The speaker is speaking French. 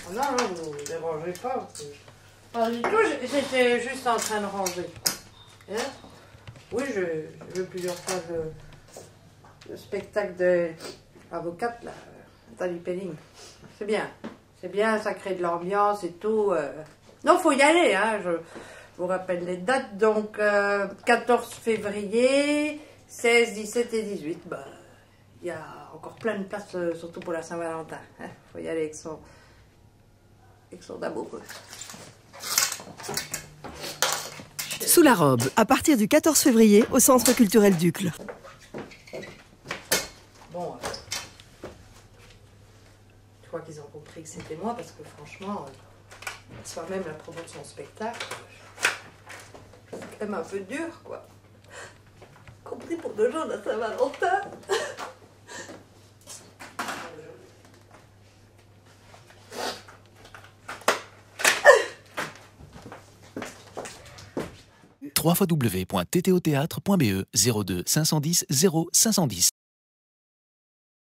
Non, non, vous ne dérangez pas. Pas du tout, j'étais juste en train de ranger. Hein? Oui, j'ai vu plusieurs fois le spectacle de l'avocate, là, Nathalie Pelling. C'est bien, ça crée de l'ambiance et tout. Non, faut y aller, hein. Je vous rappelle les dates. Donc, 14 février, 16, 17 et 18. Bah, il y a encore plein de places, surtout pour la Saint-Valentin. Hein. Faut y aller avec son amoureux. Sous la robe, à partir du 14 février, au Centre culturel d'Uccle. Bon, je crois qu'ils ont compris que c'était moi, parce que franchement, soit même la promo de son spectacle, c'est quand même un peu dur, quoi. Compris pour le jour de Saint-Valentin. www.ttotheatre.be 02 510 0 510